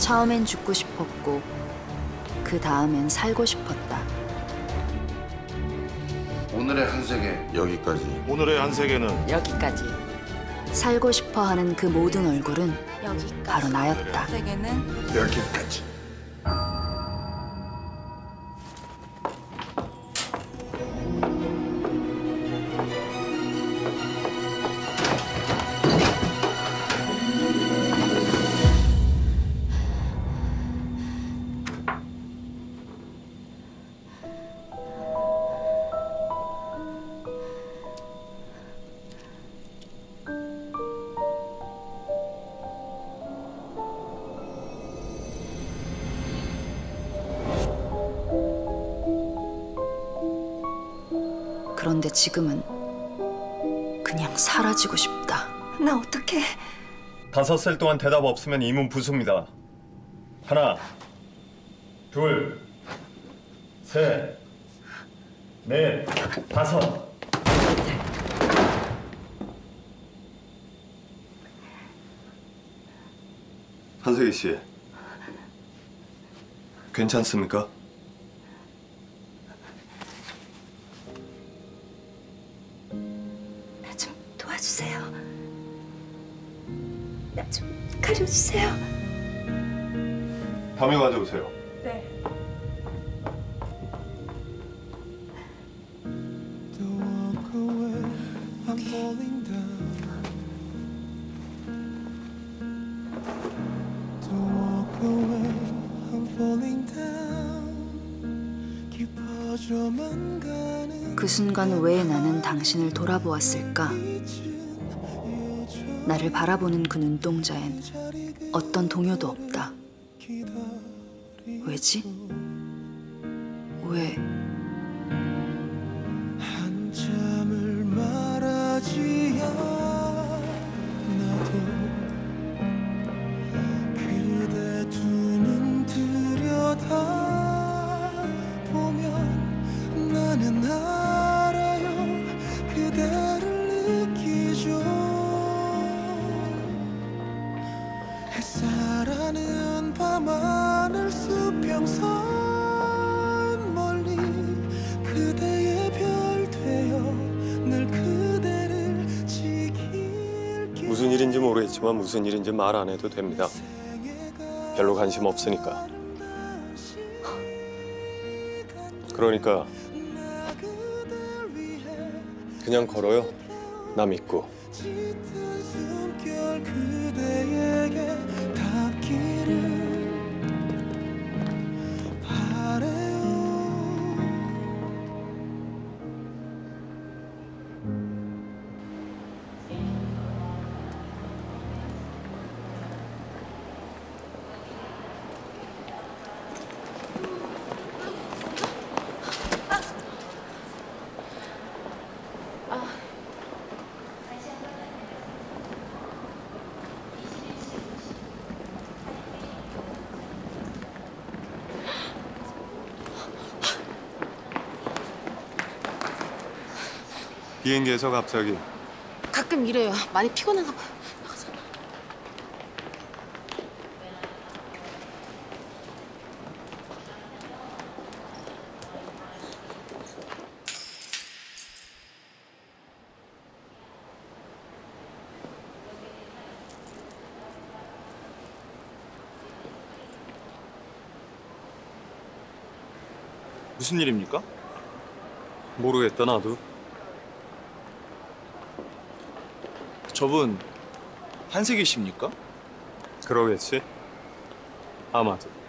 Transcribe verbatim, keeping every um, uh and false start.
처음엔 죽고 싶었고 그 다음엔 살고 싶었다. 오늘의 한 세계 여기까지. 오늘의 한 세계는 여기까지. 살고 싶어하는 그 모든 얼굴은 여기까지. 바로 나였다. 세계는 여기까지. 그런데 지금은 그냥 사라지고 싶다. 나 어떡해. 다섯 셀 동안 대답 없으면 이문 부수입니다. 하나, 둘, 셋, 넷, 다섯. 한세기 씨, 괜찮습니까? 나 좀 도와주세요. 나 좀 가려주세요. 밤에 가져오세요. 네. 그 순간 왜 나는 당신을 돌아보았을까? 나를 바라보는 그 눈동자엔 어떤 동요도 없다. 왜지? 왜? 한참을 말하지 않아도 그대 두 눈 들여다보면 나는 알아요 그대를 느끼죠. 햇살하는 밤하늘 수평선 멀리 그대의 별 되어 늘 그대를 지킬게. 무슨 일인지 모르겠지만 무슨 일인지 말 안 해도 됩니다. 별로 관심 없으니까. 그러니까 그냥 걸어요. 나 믿고. 짙은 숨결 그대에게 닿기를 바래요. 비행기에서 갑자기. 가끔 이래요. 많이 피곤한가 봐요. 무슨 일입니까? 모르겠다 나도. 저분 한세기 씨입니까? 그러겠지. 아마도.